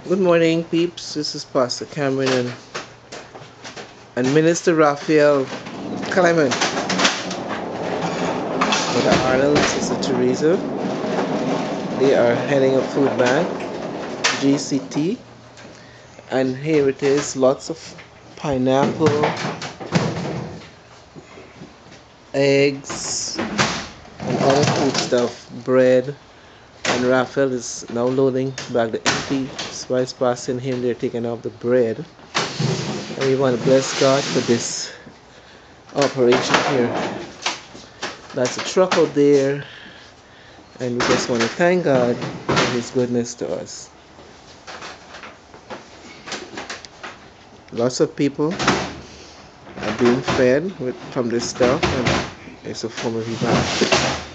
Good morning, peeps. This is Pastor Cameron and Minister Raphael Clement. Brother Arnold and Sister Teresa. They are heading a food bank, GCT. And here it is, lots of pineapple, eggs, and other food stuff, bread. And Raphael is now loading back the empty. While it's passing him, they're taking off the bread. And we want to bless God for this operation here. That's a truck out there, and we just want to thank God for His goodness to us. Lots of people are being fed from this stuff, and it's a form of revival.